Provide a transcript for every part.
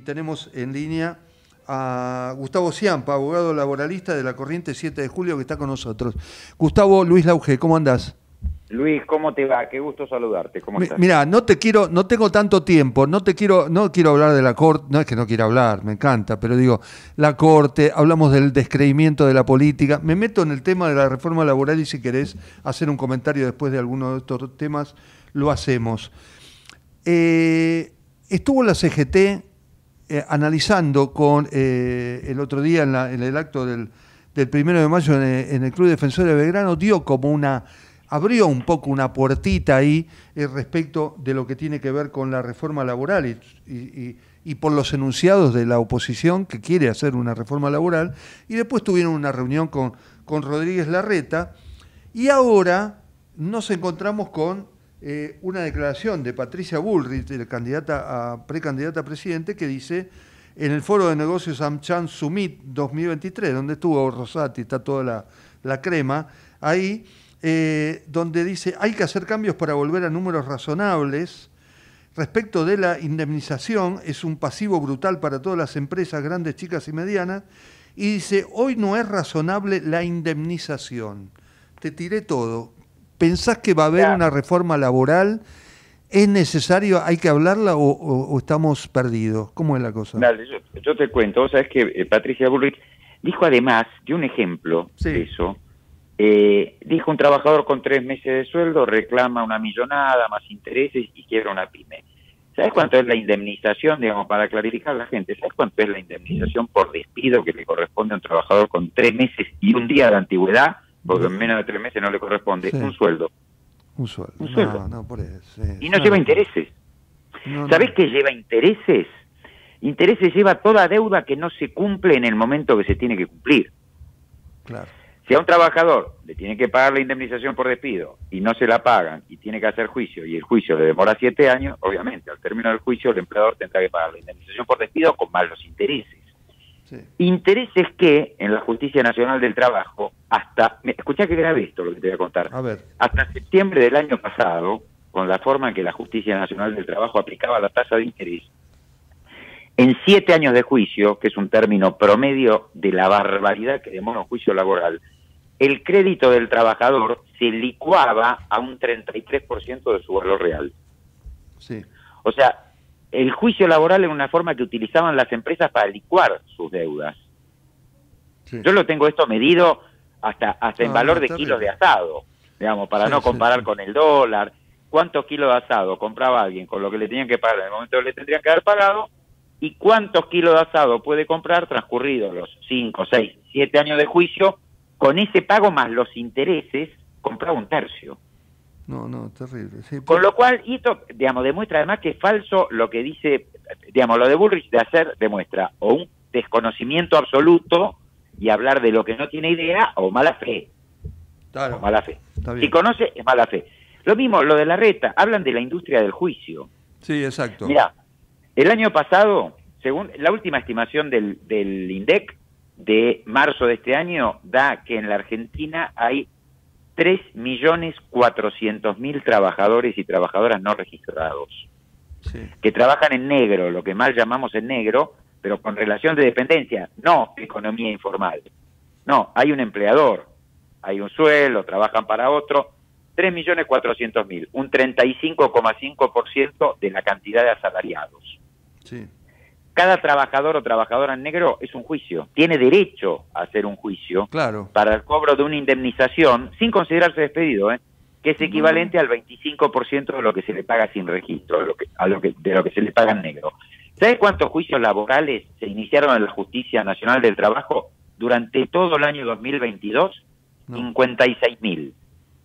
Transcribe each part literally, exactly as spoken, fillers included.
Tenemos en línea a Gustavo Ciampa, abogado laboralista de la Corriente siete de julio, que está con nosotros. Gustavo, Luis Lauge, ¿cómo andás? Luis, ¿cómo te va? Qué gusto saludarte. ¿Cómo Mi, estás? Mirá, no te quiero, no tengo tanto tiempo, no te quiero, no quiero hablar de la Corte, no es que no quiera hablar, me encanta, pero digo, la Corte, hablamos del descreimiento de la política, me meto en el tema de la reforma laboral y si querés hacer un comentario después de alguno de estos temas, lo hacemos. Eh, estuvo la C G T Eh, analizando con eh, el otro día en, la, en el acto del, del primero de mayo en el, en el Club Defensores de Belgrano, dio como una, abrió un poco una puertita ahí eh, respecto de lo que tiene que ver con la reforma laboral y, y, y por los enunciados de la oposición que quiere hacer una reforma laboral, y después tuvieron una reunión con, con Rodríguez Larreta, y ahora nos encontramos con Eh, una declaración de Patricia Bullrich, de candidata a, precandidata a presidente, que dice en el Foro de Negocios AmCham Summit dos mil veintitrés, donde estuvo Rosati, está toda la, la crema, ahí, eh, donde dice hay que hacer cambios para volver a números razonables. Respecto de la indemnización, es un pasivo brutal para todas las empresas, grandes, chicas y medianas, y dice, hoy no es razonable la indemnización. Te tiré todo. ¿Pensás que va a haber una reforma laboral? ¿Es necesario, hay que hablarla o, o, o estamos perdidos? ¿Cómo es la cosa? Dale, yo, yo te cuento. Vos sabés que eh, Patricia Bullrich dijo además, de un ejemplo sí. de eso, eh, dijo un trabajador con tres meses de sueldo reclama una millonada, más intereses y quiebra una pyme. ¿Sabés cuánto es la indemnización, digamos, para clarificar a la gente? ¿Sabés cuánto es la indemnización por despido que le corresponde a un trabajador con tres meses y un día de antigüedad? Porque en menos de tres meses no le corresponde sí. un sueldo. Un sueldo. Un sueldo. No, no, por eso. Sí. Y no no, lleva no. intereses. No, ¿Sabés no. qué lleva intereses? Intereses lleva toda deuda que no se cumple en el momento que se tiene que cumplir. Claro. Si a un trabajador le tiene que pagar la indemnización por despido y no se la pagan y tiene que hacer juicio y el juicio le demora siete años, obviamente al término del juicio el empleador tendrá que pagar la indemnización por despido con más los intereses. Sí. Intereses que en la Justicia Nacional del Trabajo, hasta, escuchá que grave esto lo que te voy a contar, a ver. hasta septiembre del año pasado, con la forma en que la Justicia Nacional del Trabajo aplicaba la tasa de interés, en siete años de juicio, que es un término promedio de la barbaridad que demora un juicio laboral, el crédito del trabajador se licuaba a un treinta y tres por ciento de su valor real. Sí. O sea, el juicio laboral era una forma que utilizaban las empresas para licuar sus deudas. Sí. Yo lo tengo esto medido hasta hasta no, en valor no, de kilos de asado, digamos, para sí, no comparar sí, sí. con el dólar. ¿Cuántos kilos de asado compraba alguien con lo que le tenían que pagar en el momento que le tendrían que haber pagado? ¿Y cuántos kilos de asado puede comprar transcurridos los cinco, seis, siete años de juicio? Con ese pago más los intereses, compraba un tercio. No, no, terrible. Sí, Con lo cual, y esto, digamos, demuestra además que es falso lo que dice, digamos, lo de Bullrich de hacer, demuestra o un desconocimiento absoluto y hablar de lo que no tiene idea, o mala fe. Claro. O mala fe. Si conoce, es mala fe. Lo mismo, lo de Larreta, hablan de la industria del juicio. Sí, exacto. Mirá, el año pasado, según la última estimación del, del INDEC de marzo de este año, da que en la Argentina hay tres millones cuatrocientos mil trabajadores y trabajadoras no registrados, sí. que trabajan en negro, lo que mal llamamos en negro, pero con relación de dependencia, no economía informal. No, hay un empleador, hay un sueldo, trabajan para otro, tres millones cuatrocientos mil, un treinta y cinco coma cinco por ciento de la cantidad de asalariados. Sí. Cada trabajador o trabajadora en negro es un juicio. Tiene derecho a hacer un juicio claro. para el cobro de una indemnización sin considerarse despedido, ¿eh? que es equivalente al veinticinco por ciento de lo que se le paga sin registro, de lo que, a lo que, de lo que se le paga en negro. ¿Sabes cuántos juicios laborales se iniciaron en la Justicia Nacional del Trabajo durante todo el año dos mil veintidós? No. cincuenta y seis mil.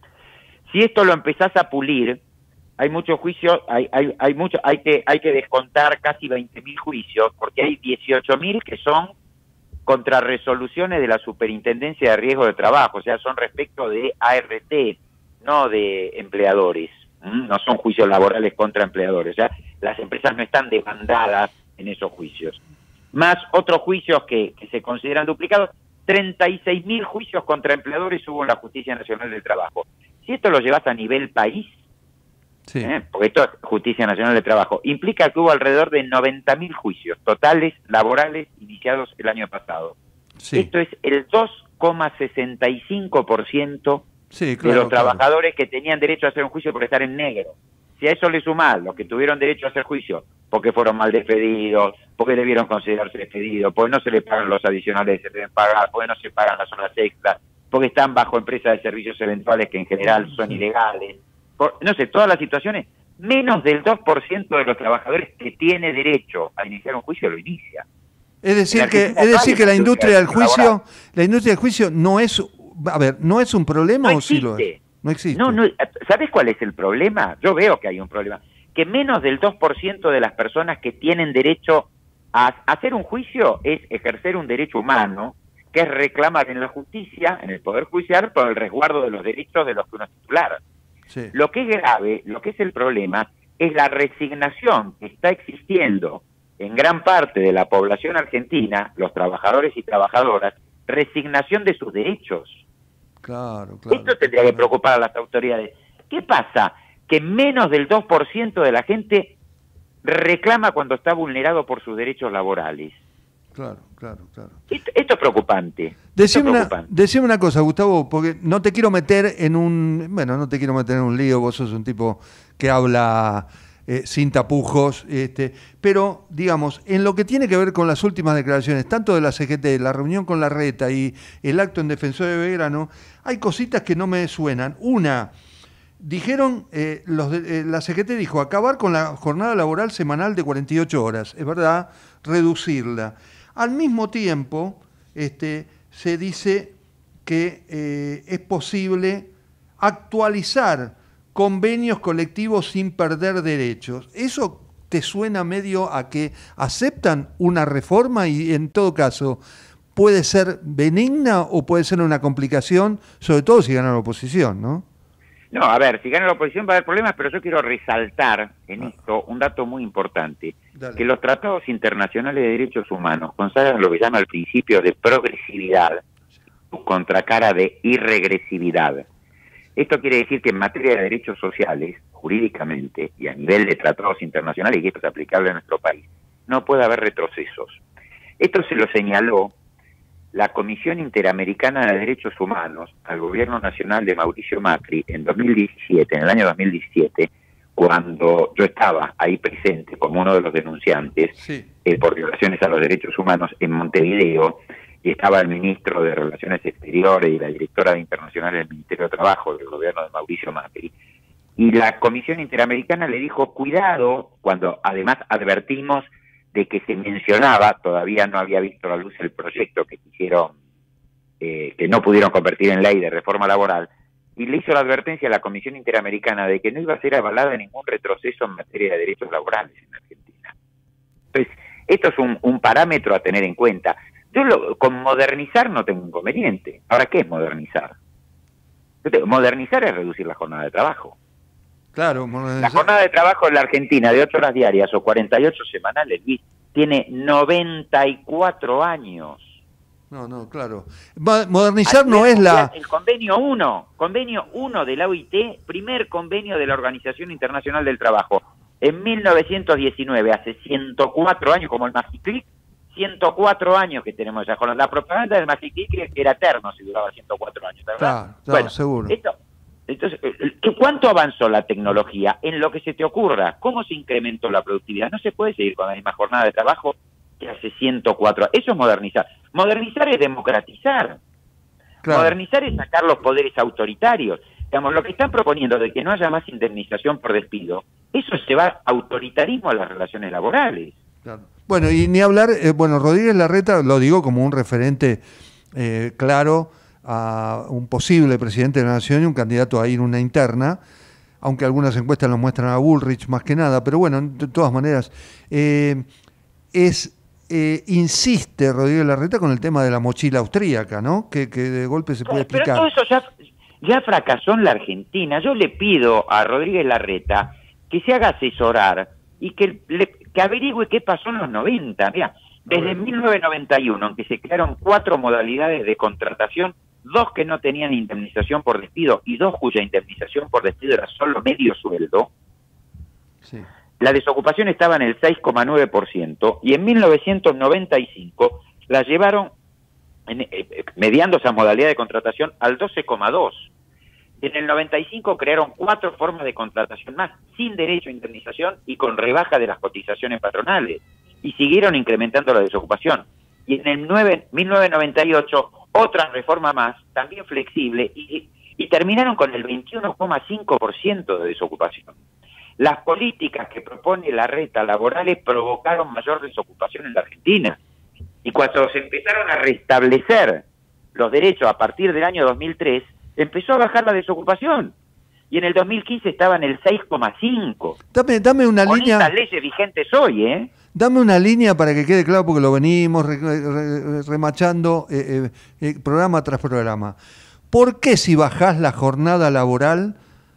Si esto lo empezás a pulir, hay muchos juicios, hay hay hay mucho, hay que hay que descontar casi veinte mil juicios, porque hay dieciocho mil que son contra resoluciones de la Superintendencia de Riesgo de Trabajo, o sea, son respecto de A R T, no de empleadores, ¿Mm? no son juicios laborales contra empleadores, o sea, las empresas no están demandadas en esos juicios. Más otros juicios que, que se consideran duplicados, treinta y seis mil juicios contra empleadores hubo en la Justicia Nacional del Trabajo. Si esto lo llevas a nivel país, Sí. ¿eh? Porque esto es Justicia Nacional de Trabajo, implica que hubo alrededor de noventa mil juicios totales laborales iniciados el año pasado. Sí. Esto es el dos coma sesenta y cinco por ciento Sí, de claro, los claro. trabajadores que tenían derecho a hacer un juicio por estar en negro. Si a eso le sumás los que tuvieron derecho a hacer juicio porque fueron mal despedidos, porque debieron considerarse despedidos, porque no se les pagan los adicionales que se deben pagar, porque no se pagan las horas extras, porque están bajo empresas de servicios eventuales que en general son ilegales, por, no sé, todas las situaciones, menos del dos por ciento de los trabajadores que tiene derecho a iniciar un juicio lo inicia. Es decir En que, Argentina es no decir hay que la una industria del juicio, laboral. la industria del juicio no es, a ver, no es un problema No o sí lo es. existe. No existe. No, no, ¿sabes cuál es el problema? Yo veo que hay un problema. Que menos del dos por ciento de las personas que tienen derecho a hacer un juicio es ejercer un derecho humano, que es reclamar en la justicia, en el Poder Judicial, por el resguardo de los derechos de los que uno es titular. Sí. Lo que es grave, lo que es el problema, es la resignación que está existiendo en gran parte de la población argentina, los trabajadores y trabajadoras, resignación de sus derechos. Claro, claro. Esto tendría que preocupar a las autoridades. ¿Qué pasa? Que menos del dos por ciento de la gente reclama cuando está vulnerado por sus derechos laborales. Claro, claro, claro. Esto, esto es preocupante. Decime Esto es una, preocupante. decime una cosa, Gustavo, porque no te quiero meter en un... Bueno, no te quiero meter en un lío, vos sos un tipo que habla eh, sin tapujos, este, pero, digamos, en lo que tiene que ver con las últimas declaraciones, tanto de la C G T, la reunión con Larreta y el acto en Defensor de Belgrano, hay cositas que no me suenan. Una... Dijeron, eh, los de, eh, la C G T dijo acabar con la jornada laboral semanal de cuarenta y ocho horas, es verdad, reducirla. Al mismo tiempo, este, se dice que eh, es posible actualizar convenios colectivos sin perder derechos. ¿Eso te suena medio a que aceptan una reforma y en todo caso puede ser benigna o puede ser una complicación, sobre todo si gana la oposición, ¿no? No, a ver, si gana la oposición va a haber problemas, pero yo quiero resaltar en esto un dato muy importante. Dale. Que los tratados internacionales de derechos humanos consagran lo que llama el principio de progresividad, contracara de irregresividad. Esto quiere decir que en materia de derechos sociales, jurídicamente, y a nivel de tratados internacionales, y esto es aplicable a nuestro país, no puede haber retrocesos. Esto se lo señaló la Comisión Interamericana de Derechos Humanos al gobierno nacional de Mauricio Macri en dos mil diecisiete, en el año dos mil diecisiete, cuando yo estaba ahí presente como uno de los denunciantes Sí. eh, por violaciones a los derechos humanos en Montevideo, y estaba el ministro de Relaciones Exteriores y la directora de Internacional del Ministerio de Trabajo del gobierno de Mauricio Macri. Y la Comisión Interamericana le dijo, cuidado, cuando además advertimos de que se mencionaba, todavía no había visto la luz el proyecto que quisieron, eh, que no pudieron convertir en ley de reforma laboral, y le hizo la advertencia a la Comisión Interamericana de que no iba a ser avalada ningún retroceso en materia de derechos laborales en Argentina. Entonces, esto es un, un parámetro a tener en cuenta. Yo lo, con modernizar no tengo inconveniente. Ahora, ¿qué es modernizar? Modernizar es reducir la jornada de trabajo. Claro, La jornada de trabajo en la Argentina de ocho horas diarias o cuarenta y ocho semanales, Luis, tiene noventa y cuatro años. No, no, claro. Modernizar Ayer no es la... El convenio uno, convenio uno de la O I T, primer convenio de la Organización Internacional del Trabajo. En mil novecientos diecinueve, hace ciento cuatro años, como el Magiclic, ciento cuatro años que tenemos esa jornada. La propaganda del Magiclic era eterno si duraba ciento cuatro años, ¿verdad? Claro, claro, bueno, seguro. Esto, entonces, ¿cuánto avanzó la tecnología? En lo que se te ocurra. ¿Cómo se incrementó la productividad? No se puede seguir con la misma jornada de trabajo que hace ciento cuatro. Eso es modernizar. Modernizar es democratizar. Claro. Modernizar es sacar los poderes autoritarios. Digamos, lo que están proponiendo de que no haya más indemnización por despido, eso se va autoritarismo a las relaciones laborales. Claro. Bueno, y ni hablar, eh, bueno, Rodríguez Larreta lo digo como un referente eh, claro a un posible presidente de la Nación y un candidato a ir una interna, aunque algunas encuestas lo muestran a Bullrich más que nada, pero bueno, de todas maneras, eh, es eh, insiste Rodríguez Larreta con el tema de la mochila austríaca, ¿no? Que, que de golpe se puede pero, explicar. Pero todo eso ya, ya fracasó en la Argentina. Yo le pido a Rodríguez Larreta que se haga asesorar y que, le, que averigüe qué pasó en los noventa. Mira, desde mil novecientos noventa y uno, en que se crearon cuatro modalidades de contratación, dos que no tenían indemnización por despido y dos cuya indemnización por despido era solo medio sueldo, Sí. La desocupación estaba en el seis coma nueve por ciento y en mil novecientos noventa y cinco la llevaron, en, eh, mediando esa modalidad de contratación, al doce coma dos por ciento. En el noventa y cinco crearon cuatro formas de contratación más, sin derecho a indemnización y con rebaja de las cotizaciones patronales, y siguieron incrementando la desocupación. Y en el mil novecientos noventa y ocho, otra reforma más, también flexible, y, y terminaron con el veintiuno coma cinco por ciento de desocupación. Las políticas que propone la reta laborales provocaron mayor desocupación en la Argentina. Y cuando se empezaron a restablecer los derechos a partir del año dos mil tres, empezó a bajar la desocupación. Y en el dos mil quince estaba en el seis coma cinco. Dame, dame una Con línea. estas leyes vigentes hoy, ¿eh? Dame una línea para que quede claro, porque lo venimos re, re, remachando eh, eh, programa tras programa. ¿Por qué si bajás la jornada laboral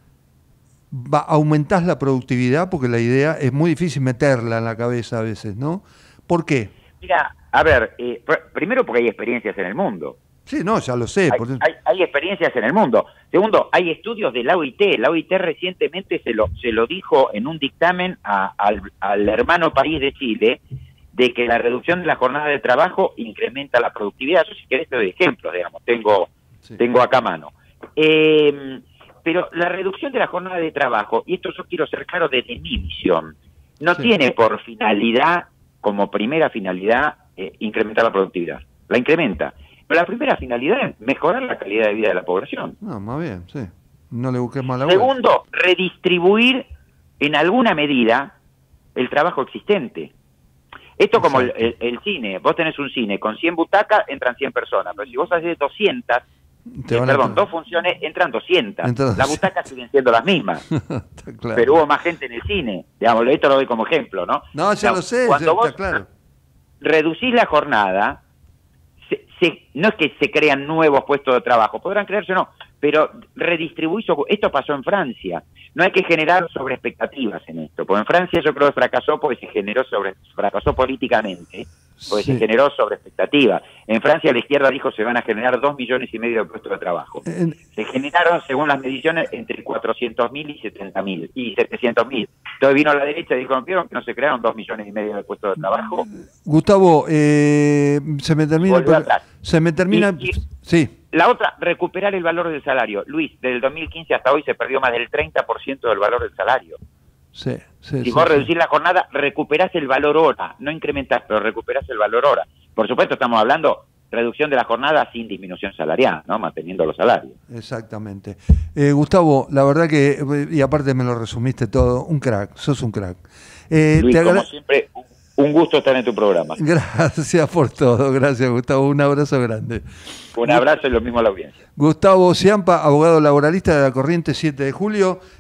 va, aumentás la productividad? Porque la idea es muy difícil meterla en la cabeza a veces, ¿no? ¿Por qué? Mira, a ver, eh, pr primero porque hay experiencias en el mundo. Sí, no, ya lo sé. Hay, por... hay, hay experiencias en el mundo. Segundo, hay estudios de la O I T. La O I T recientemente se lo, se lo dijo en un dictamen a, al, al hermano país de Chile, de que la reducción de la jornada de trabajo incrementa la productividad. Yo, si querés, te doy ejemplos, digamos, tengo, sí. tengo acá a mano. Eh, pero la reducción de la jornada de trabajo, y esto yo quiero ser claro desde mi visión, no sí. tiene por finalidad, como primera finalidad, eh, incrementar la productividad. La incrementa. Pero la primera finalidad es mejorar la calidad de vida de la población. No, más bien, sí. No le busques mala Segundo, vuelta. Redistribuir en alguna medida el trabajo existente. Esto como el, el, el cine. Vos tenés un cine con cien butacas, entran cien personas. Pero si vos haces doscientas, eh, perdón, dos funciones, entran doscientas. Entonces... Las butacas siguen siendo las mismas. Claro. Pero hubo más gente en el cine. Digamos, esto lo doy como ejemplo, ¿no? No, ya no, lo sé, cuando ya vos está claro. Reducís la jornada, se, se, no es que se crean nuevos puestos de trabajo, podrán crearse o no, pero redistribuís. Esto pasó en Francia. No hay que generar sobre expectativas en esto, porque en Francia yo creo que fracasó porque se generó sobre, fracasó políticamente, porque sí. se generó sobre expectativas. En Francia la izquierda dijo se van a generar dos millones y medio de puestos de trabajo. Eh, se generaron, según las mediciones, entre cuatrocientos mil y setenta mil, y setecientos mil. Entonces vino la derecha y dijo, ¿vieron que no se crearon dos millones y medio de puestos de trabajo? Gustavo, eh, se me termina... Pero, se me termina... Y, y, sí. La otra, recuperar el valor del salario. Luis, desde el dos mil quince hasta hoy se perdió más del treinta por ciento del valor del salario. Sí, sí, si sí, vos sí. reducís la jornada, recuperás el valor hora, no incrementás, pero recuperás el valor hora. Por supuesto, estamos hablando reducción de la jornada sin disminución salarial, ¿no? Manteniendo los salarios. Exactamente. Eh, Gustavo, la verdad que, y aparte me lo resumiste todo, un crack, sos un crack. Eh, Luis, te como siempre, un gusto estar en tu programa. Gracias por todo, gracias Gustavo, un abrazo grande. Un abrazo y lo mismo a la audiencia. Gustavo Ciampa, abogado laboralista de la Corriente siete de julio.